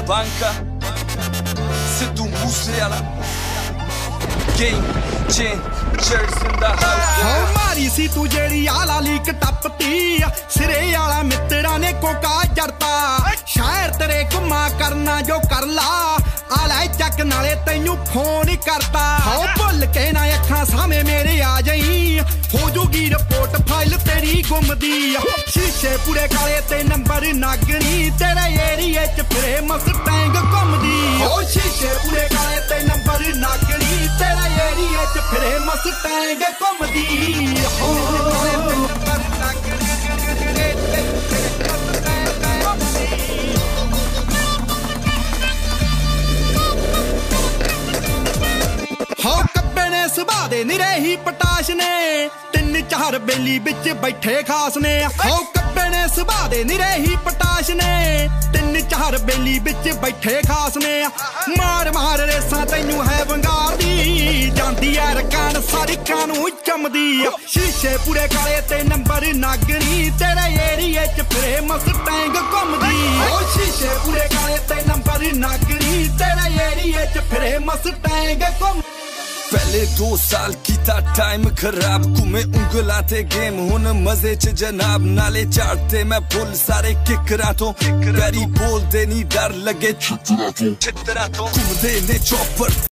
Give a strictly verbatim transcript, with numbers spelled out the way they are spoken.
banca, situ Musiala, game changers in the house. हो मारी सी तू जेड़ी आला लीक टपती सिरे आला मित्रा ने कोका जड़ता शायर तेरे घुमा करना जो कर ला आला चक नाले तैनू फोन ही करता हो भुल के ना अखां सामे मेरे आ जाई हो जूगी रिपोर्ट फाइल तेरी गुमदी शीशे पूरे काले ते नंबर नागनी तेरे एरिए च फिरे मस्टैंग घुमदी हो शीशे पूरे काले ते नंबर नागनी तेरे एरिए च फिरे मस्टैंग घुमदी हो सुभा दे निरे ही पटाश ने तीन चार बेली बिच बैठे खास ने हो कब्बे ने सुभा दे निरे ही पटाश ने तीन चार बेली बिच बैठे खास ने मार मार रेसा तैनू है वंगार दी जांदी है रकान सारी कानू चमदी शीशे पूरे काले ते नंबर नागनी तेरे एरिए च फिरे मस्टैंग घुमदी ओ शीशे पूरे काले ते नंबर नागनी तेरे एरिए च फिरे मस्टैंग घुम पहले दो साल कीता टाइम खराब घूमे उंगलाते गेम हुन मजे च जनाब नाले चाटते मैं फुल सारे किकरा तो पैरी बोलदे नी डर लगे छितरा तो छितरा तो घूमदे ने चौपर